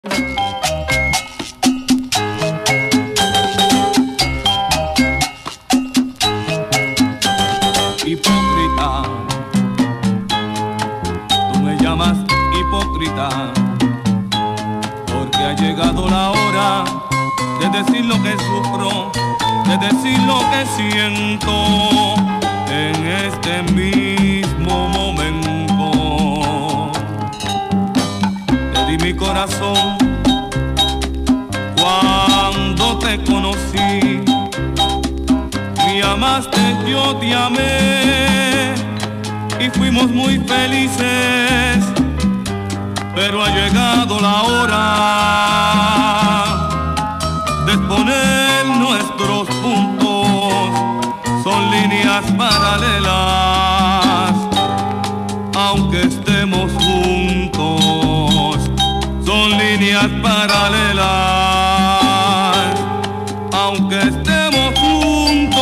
Hipócrita, tú me llamas hipócrita, porque ha llegado la hora de decir lo que sufro, de decir lo que siento en este mismo momento. Te di mi corazón cuando te conocí, me amaste, yo te amé y fuimos muy felices, pero ha llegado la hora de exponer nuestros puntos, son líneas paralelas, aunque estemos juntos, son líneas paralelas, aunque estemos juntos.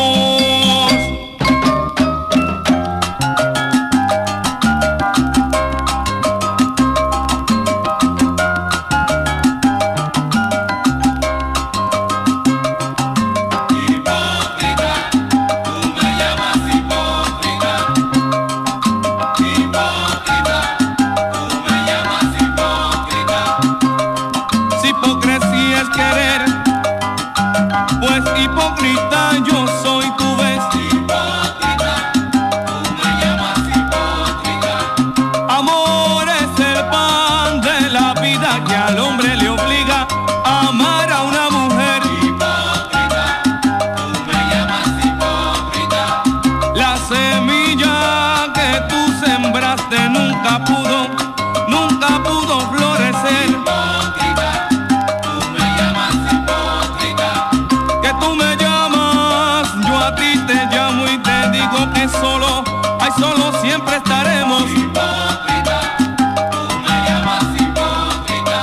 Hipócrita yo soy, tú ves. Hipócrita, tú me llamas hipócrita. Amor es el pan de la vida que al hombre le obliga a amar a una mujer. Hipócrita, tú me llamas hipócrita. La semilla que tú sembraste nunca pudo florecer. Hipócrita, tú me llamas hipócrita. Que tú me llamas, yo a ti te llamo y te digo que solo siempre estaremos. Hipócrita, tú me llamas hipócrita.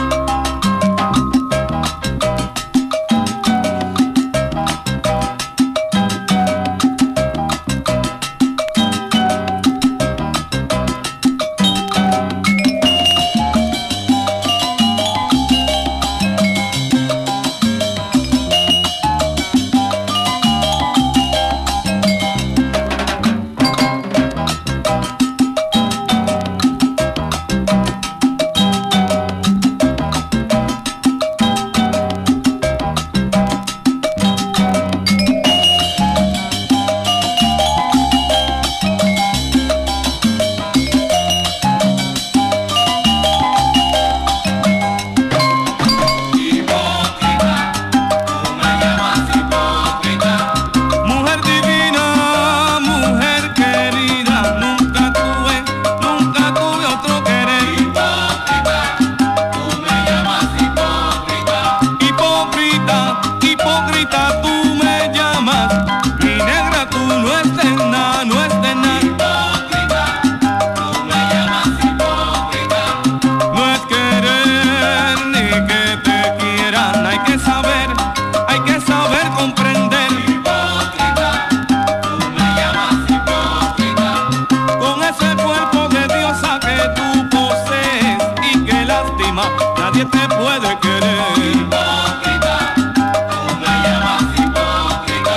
Nadie te puede querer. Hipócrita, tú me llamas hipócrita.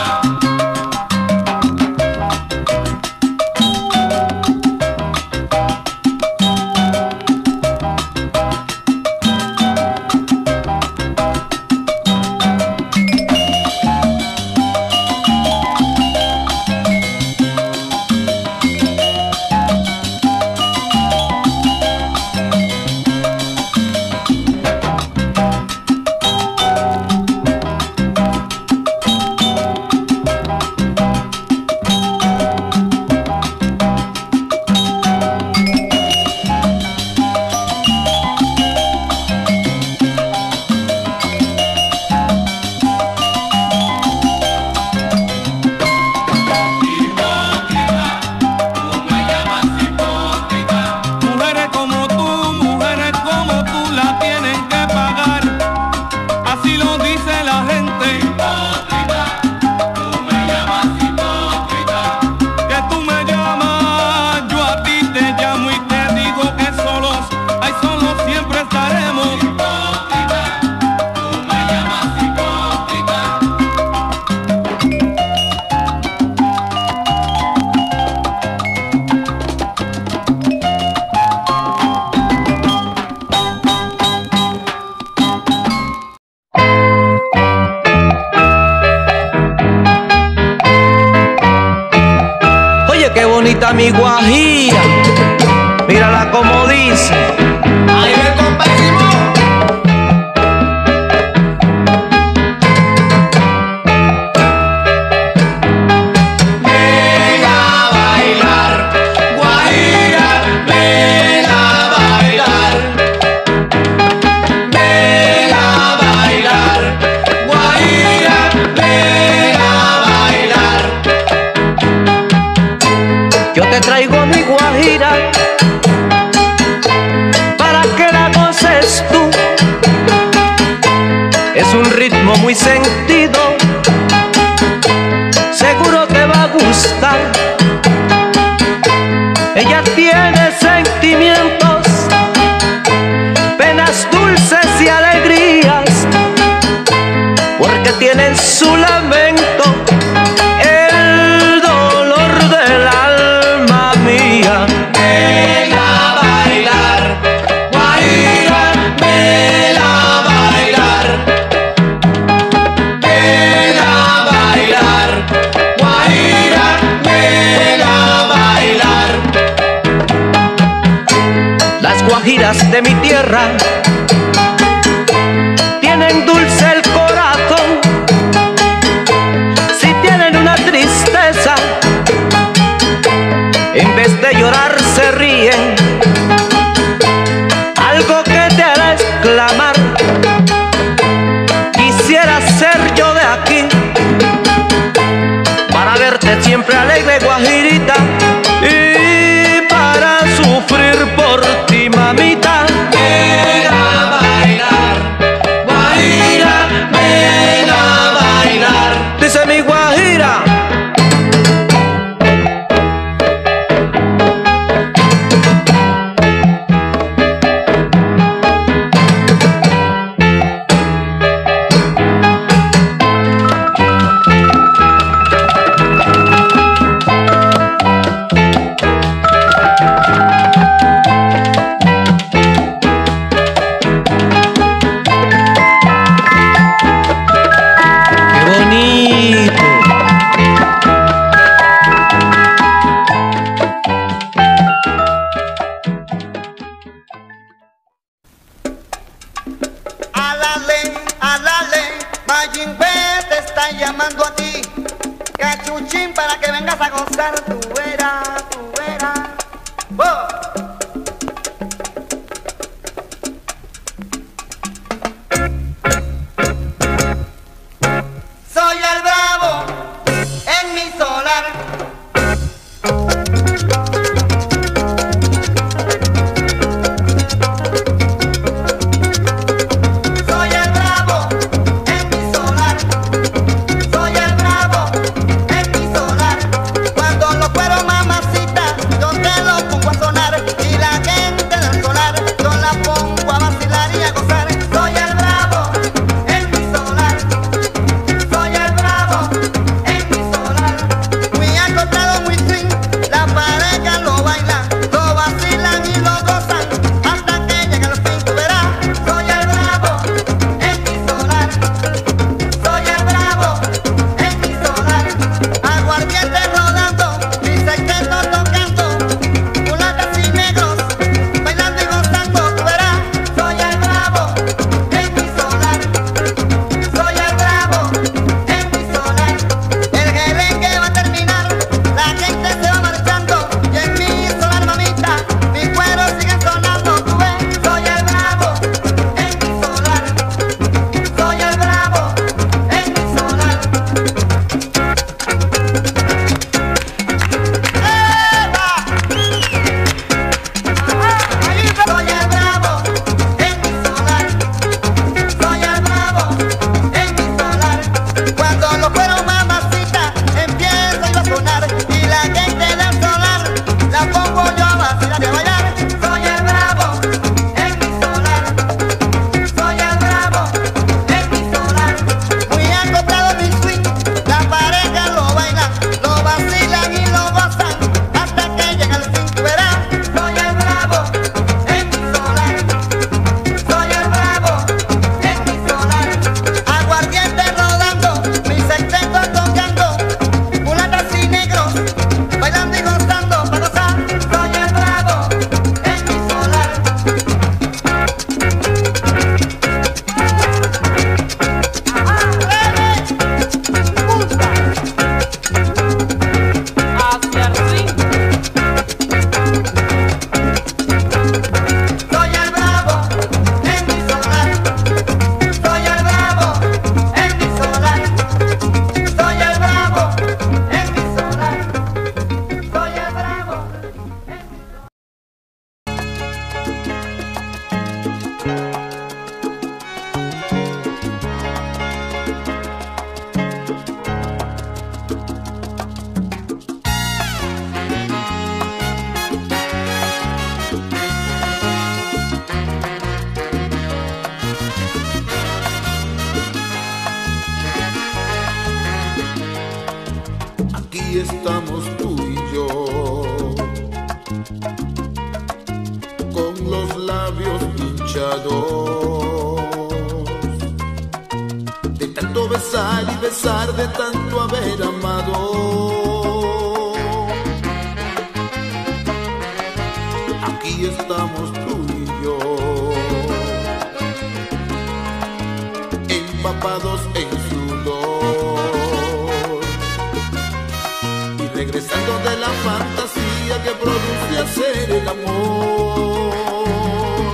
bonita mi guajira, mírala como dice. Ahí ve, compa Simón. Ven a bailar, guajira, ven a bailar. Ven a bailar, guajira, ven a bailar. Yo te traigo mi guajira para que la goces tú. Es un ritmo muy sentido, seguro te va a gustar. Ella tiene sentimientos, penas dulces y alegrías, porque tiene en su lamento el dolor del alma mía. Ven a bailar, guajira, ven a bailar. Ven a bailar, guajira, ven a bailar. Las guajiras de mi tierra tienen dulce el corazón. Si tienen una tristeza, en vez de llorar se ríen. Algo que te hará exclamar: quisiera ser yo de aquí, para verte siempre alegre, guajirita, y para sufrir por ti, mamita. Ven a bailar, guajira, ven a bailar. Dice mi guajira. ¡Qué bonito! Alale, Mayimbe te está llamando a ti. Cachuchín para que vengas a gozar, tú verás. ¡Oh! Soy el bravo en mi solar. Soy el bravo en mi solar. Soy el bravo en mi solar. Cuando lo cuero, mamacita, yo te lo pongo a sonar. Aquí estamos tú y yo, con los labios hinchados, de tanto besar y besar, de tanto haber amado. Aquí estamos tú y yo, empapados en sudor, regresando de la fantasía que produce hacer el amor.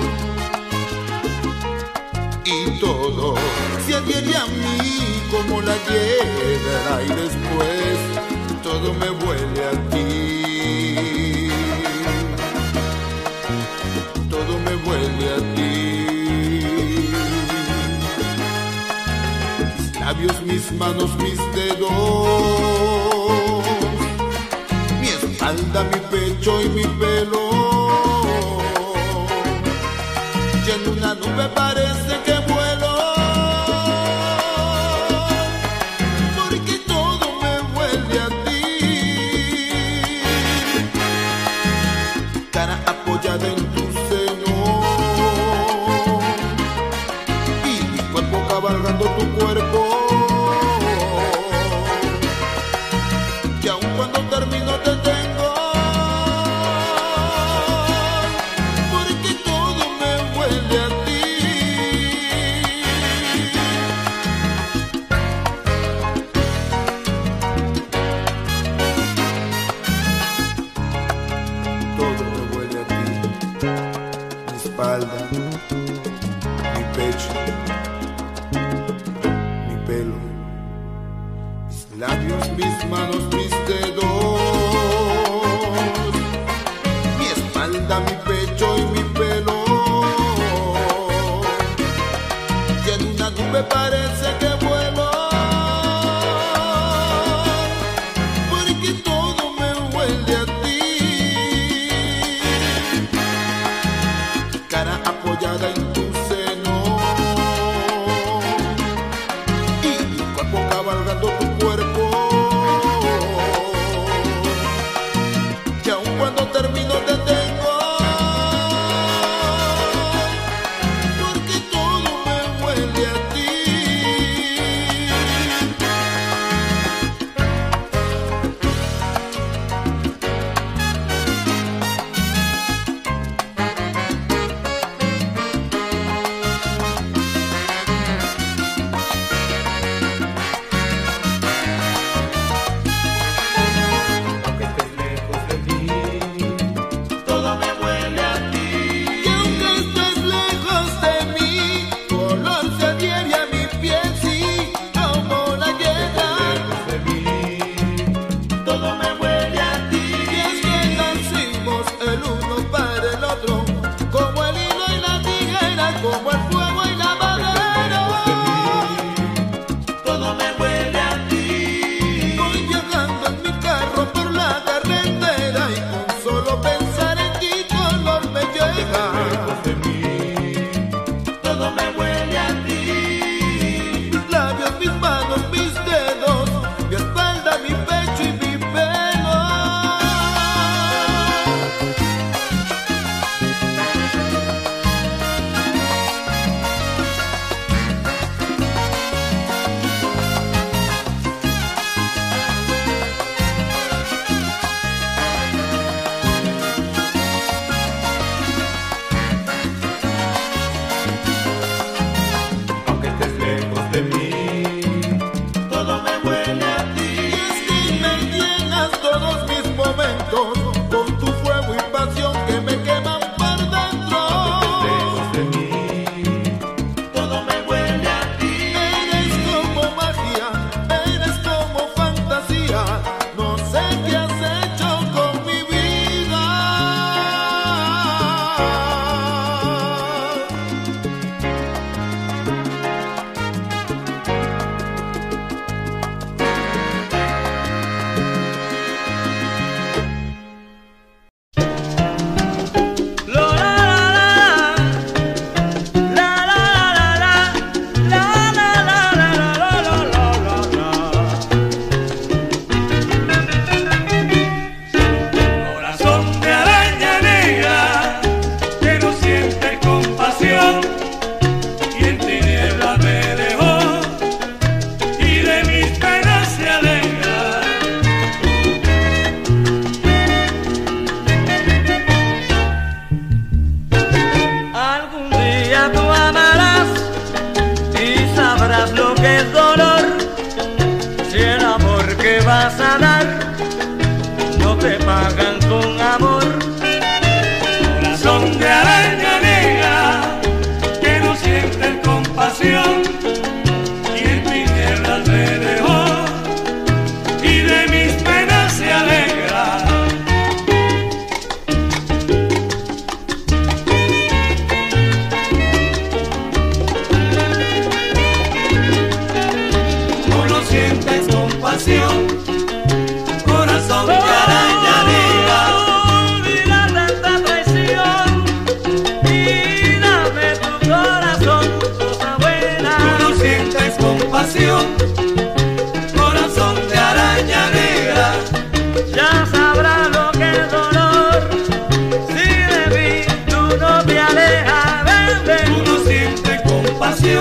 Y todo se adhiere a mí como la hiedra, y después todo me huele a ti. Todo me huele a ti. Mis labios, mis manos, mis dedos, mi pecho y mi pelo, y en una nube parece que vuelo, porque todo me huele a ti. Cara apoyada en tu seno y mi cuerpo cabalgando tu cuerpo, y aun cuando termino te tengo. Mi pecho, mi pelo, mis labios, mis manos, mis dedos, mi espalda, mi pecho y mi pelo, y en una nube parece que vuelo, porque todo me huele a ti. Cara apoyada en tu seno y mi cuerpo cabalgando tu cuerpo, y aun cuando termino te tengo, porque todo me huele a ti. Lejos de mí, tu olor se adhiere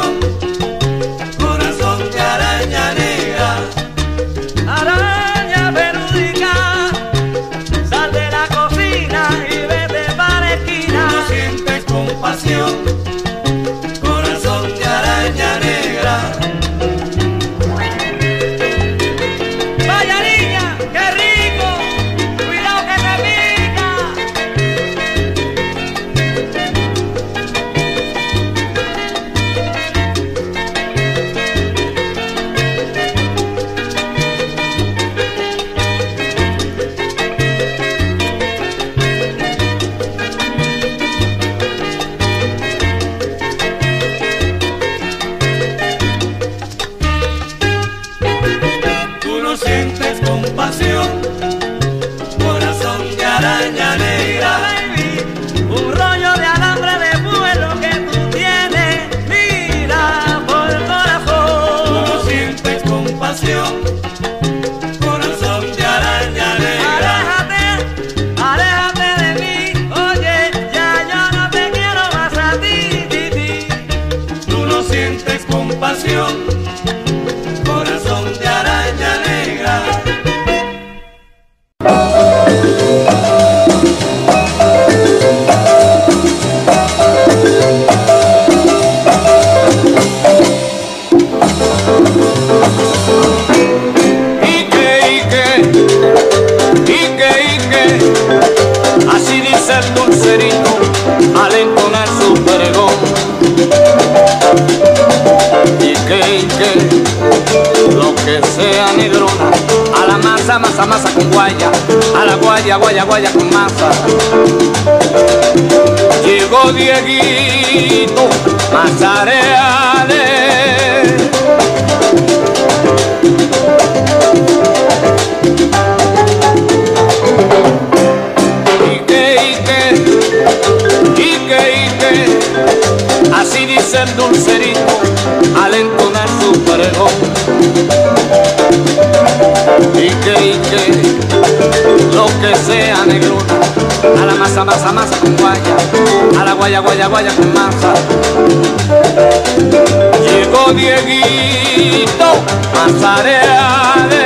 compasión, corazón de araña negra. Araña perúdica, sal de la cocina y vete para la esquina. No sientes compasión, corazón de araña negra. Vaya niña, qué rico, cuidado que te pica. Tú no sientes compasión, corazón de araña negra. Baby, un rollo de alambre de vuelo que tú tienes, mira por el Tú corazón. no sientes compasión, corazón de araña negra. Aléjate, aléjate de mí, oye, ya yo no te quiero más a ti, ti, ti. Tú no sientes compasión, corazón de araña negra. Ike, así dice el dulcerito al entonar su pregón. Ike, lo que sea negrona, a la masa, masa, masa con guaya, a la guaya, guaya, guaya con masa. Llegó Dieguito Mazareale. Ike, así dice el dulcerito al entonar su pregón. Ike, lo que sea negrona, a la masa, masa, masa con guaya, a la guaya, guaya, guaya con masa. Llegó Dieguito Mazareale.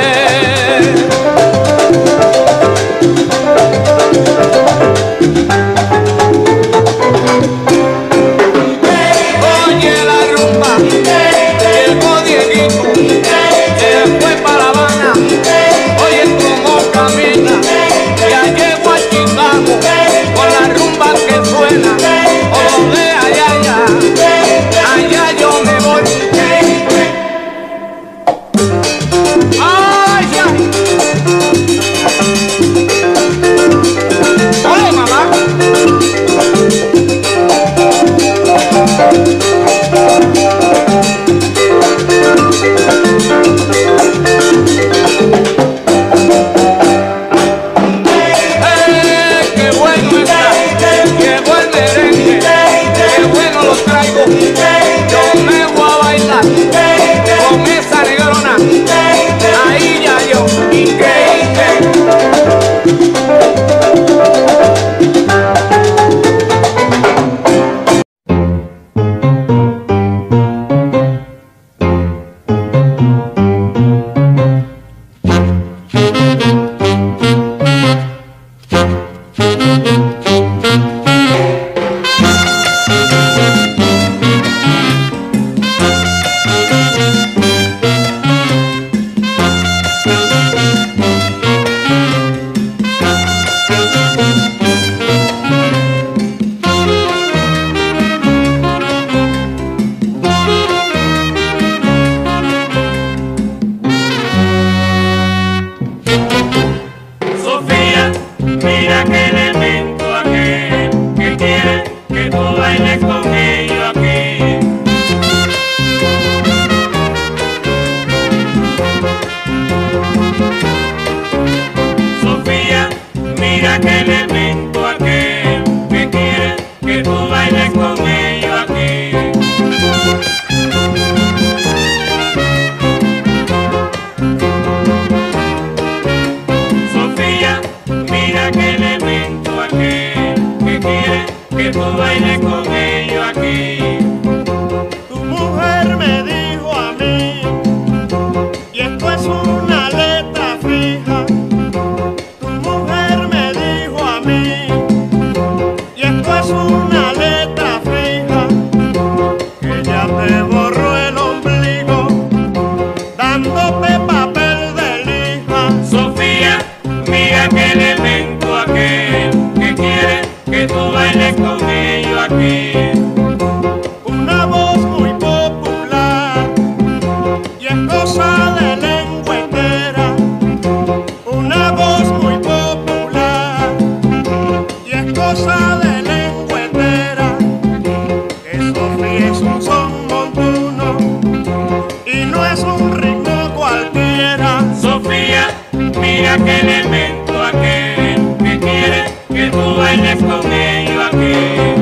Oye la rumba, llegó Dieguito, se fue para La Habana. Oye cómo camina, ya llego a Chicago, con la rumba que suena, o de allá, allá yo me voy. aquí. Una voz muy popular y es cosa de lengüetera. Una voz muy popular y es cosa de lengüetera. Que Sofía es un son montuno y no es un ritmo cualquiera. Sofía, mira qué elemento aquel que quiere que tú bailes con ellos aquí.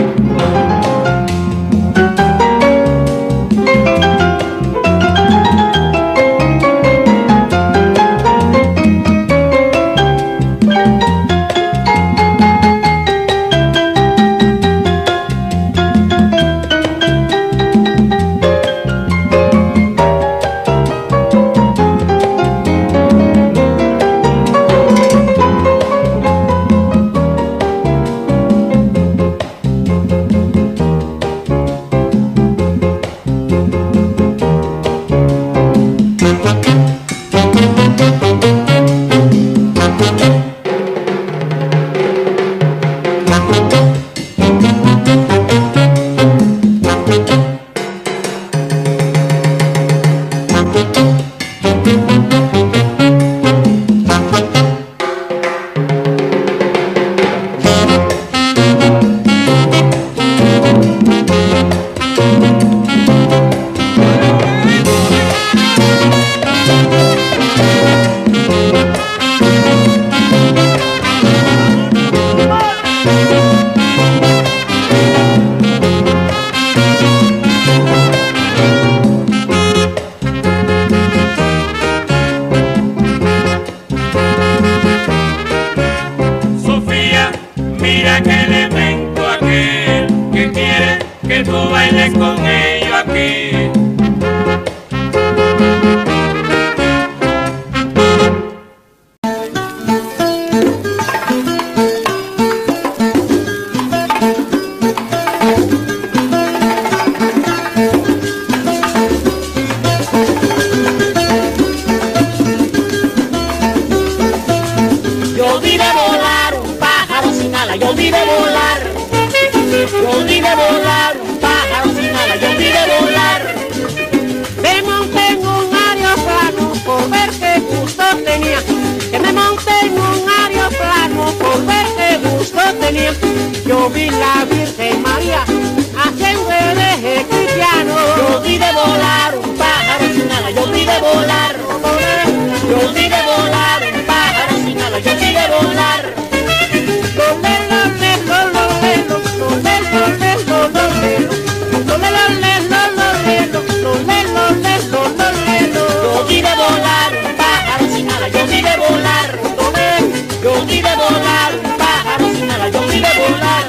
Sofía, mira qué elemento aquel que quiere que tú bailes con ellos aquí. Yo vi de volar un pájaro sin ala, yo vi de volar. Yo vi de volar un pájaro sin ala, yo vi de volar. Me monté en un aeroplano por ver qué gusto tenía. Que me monté en un aeroplano por ver qué gusto tenía. Yo vi la Virgen María haciendo el eje cristiano. Yo vi de volar un pájaro sin ala, yo vi de volar. Yo vi de volar un pájaro sin ala, yo vi de volar. Yo vi de volar un pájaro sin ala, yo vi de volar. Yo vi de volar un pájaro sin ala, yo vi de volar.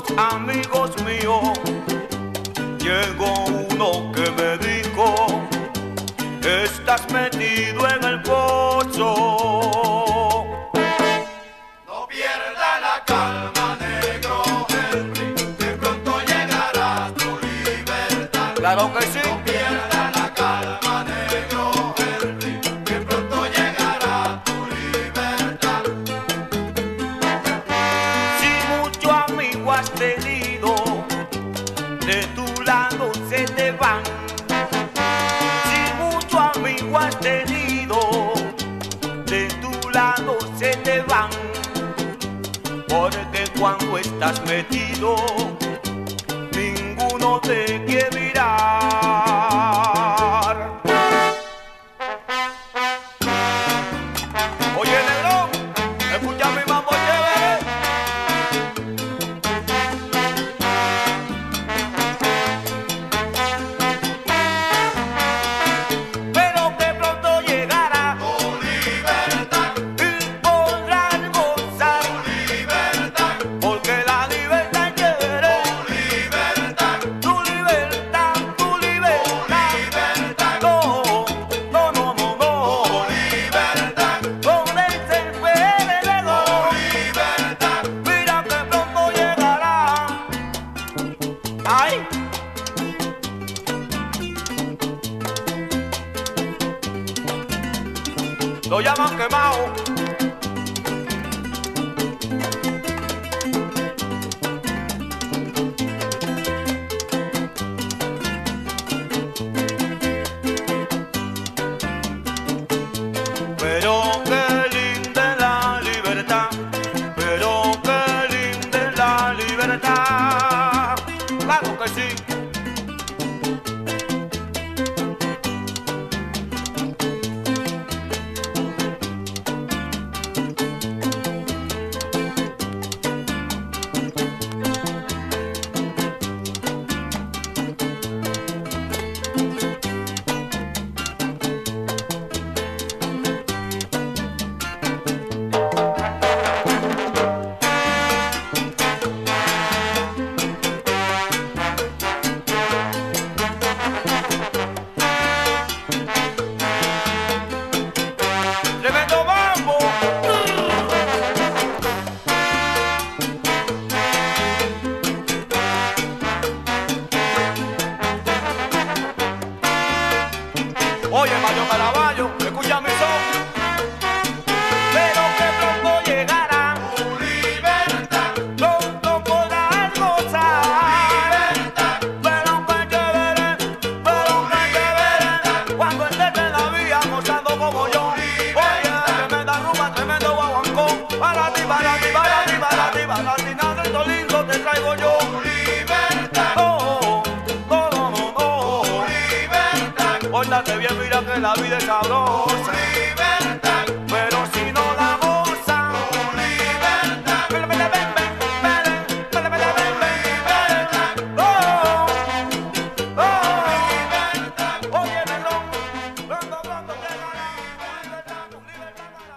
amigos míos, llegó uno que me dijo: estás metido en el pozo. No pierda la calma, negro Henry, que pronto llegará tu libertad. Claro que sí. No pierda la calma, negro Henry, que pronto llegará tu libertad. Si mucho amigo has tenido, de tu lado se te van. Si mucho amigo has tenido, de tu lado se te van. Porque cuando estás metido, ninguno te quiere mirar. Oye, negrón, escucha mi mambo chévere. Pero que pronto llegará Tu libertad, y podrás gozar, tu libertad, porque la libertad quiere. tu libertad, Tu libertad, tu libertad. libertad, No, no, no, no, no. libertad, Donde se puede luego. libertad. Mira que pronto llegará. Ay. Lo llaman quemado. Pero qué linda es la libertad, pero qué linda es la libertad. Claro que sí. Tremendo mambo. Oye, Mario Caraballo, escucha mi son. Pero que pronto llegará, Tu libertad, pronto podrás gozar. Pero que veré, cuando estés en la vía gozando como yo. Oye, tremenda rumba, tremendo guaguancó. Para ti, para ti, para ti, para ti, para ti, nada de lindo te traigo yo. libertad, No, no, no, no, no. libertad, Pórtate bien, mira que la vida es sabrosa. libertad, Pero si no la gozan, libertad, vele, vele, ven, ven, vele, vele, vele, ven, ven, vele. Oh, oh. Oye, negrón, pronto, pronto llegará. Libertad para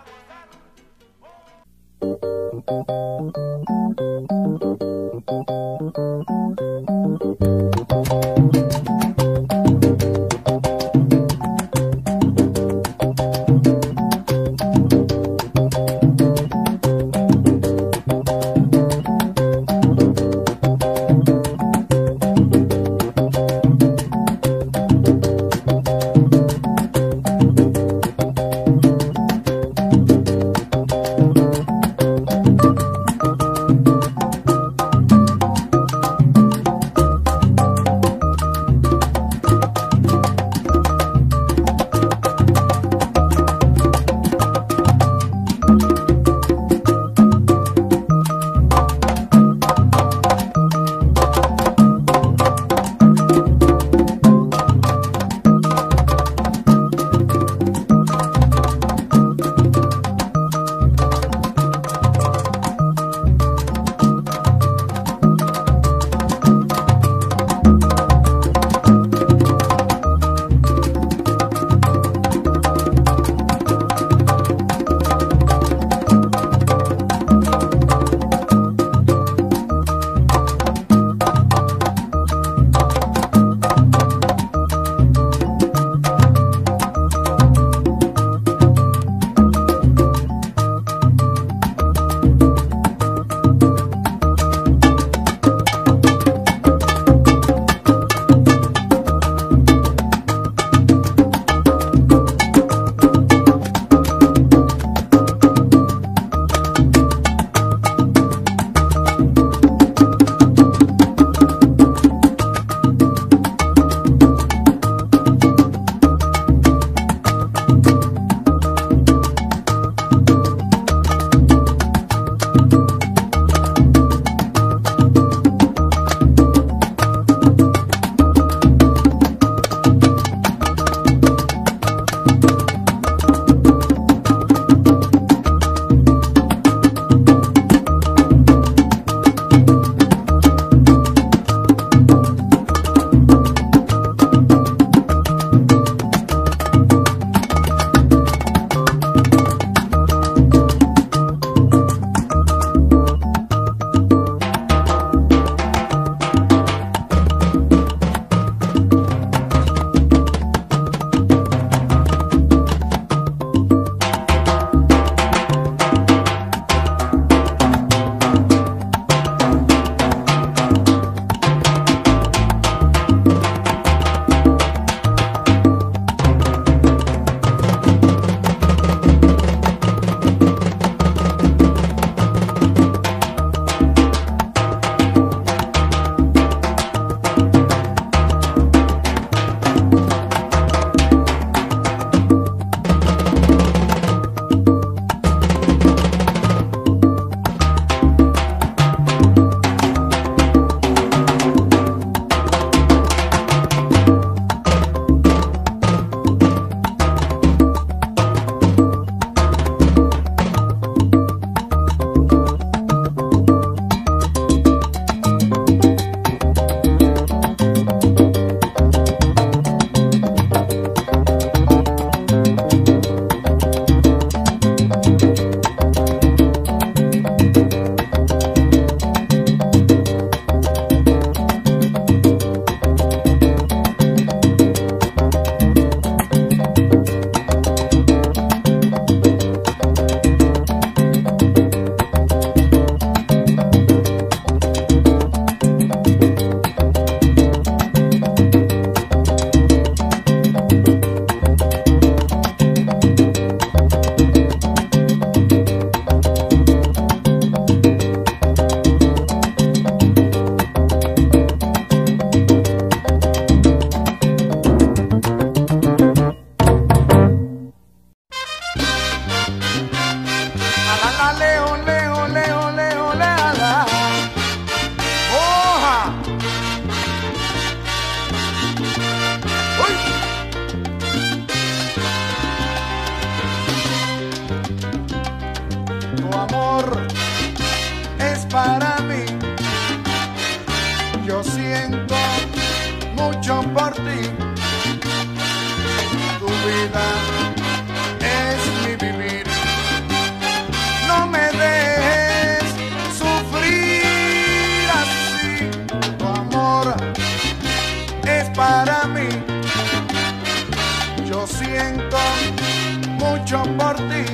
mucho por ti.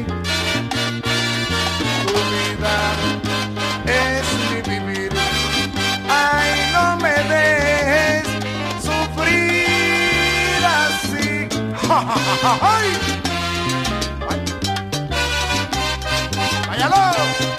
Tu vida es mi vivir. Ay, no me dejes sufrir así. ¡Ay! ¡Váyalo!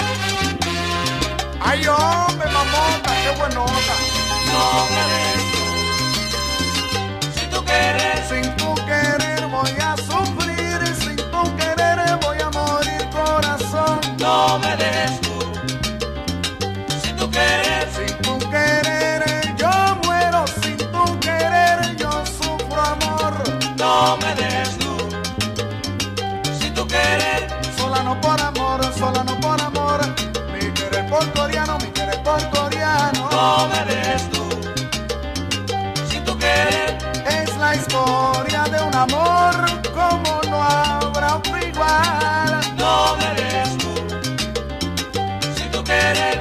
¡Ay, hombre, mamota! ¡Qué buenota! No me des tú, si tú quieres. Sin tu querer voy a sufrir, sin tu querer voy a morir, corazón. No me des tú, si tú quieres. Sin tu querer yo muero, sin tu querer yo sufro, amor. No me des tú, si tú quieres. Sola no por amor, sola no por amor. Mi querer por coreano, mi querer por coreano. No me des tú, si tú quieres. Es la historia de un amor como no habrá otro igual. No me des tú, si tú quieres.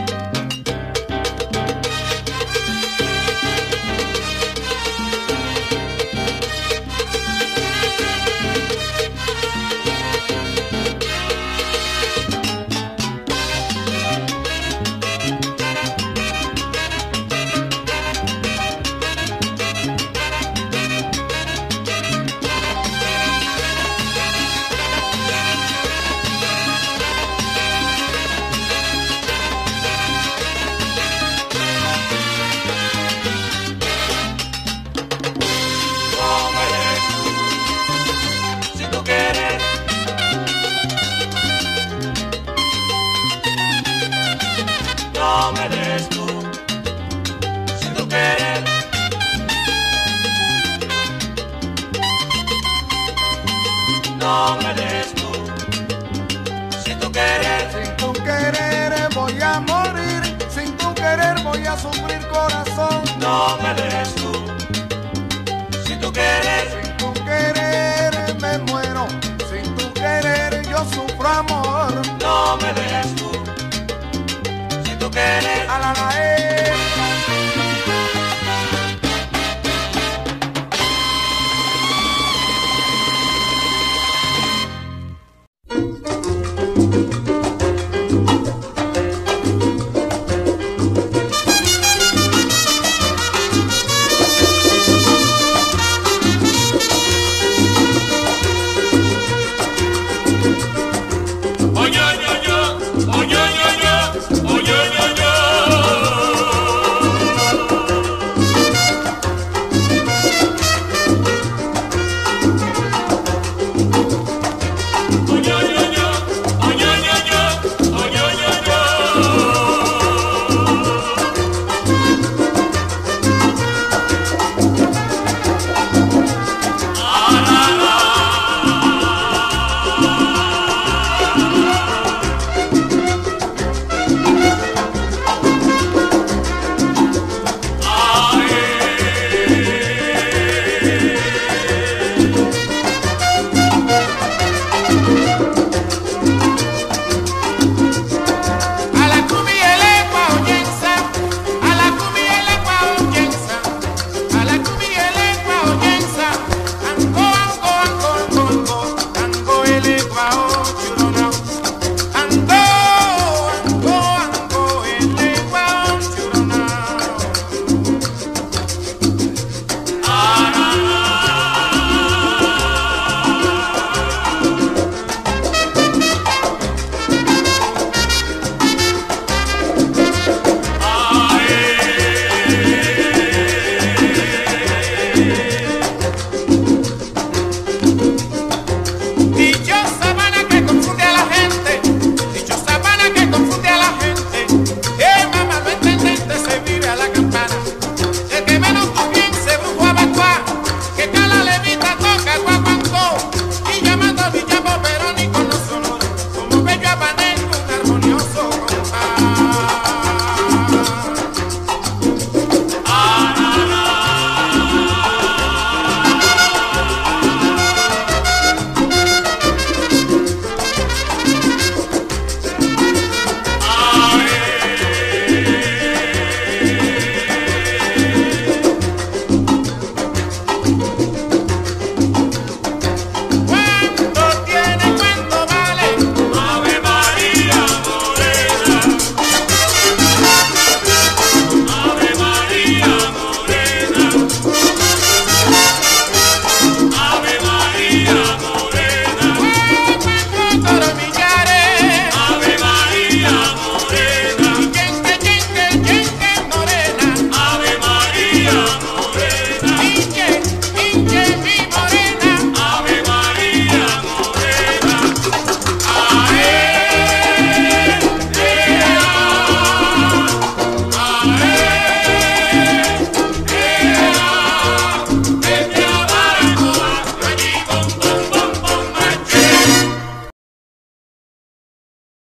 No me des tú, si tú quieres. No me des tú, si tú quieres. Sin tu querer voy a morir, sin tu querer voy a sufrir, corazón. No me des tú, si tú quieres. Sin tu querer me muero, sin tu querer yo sufro, amor. No me des tú, si tú quieres. A la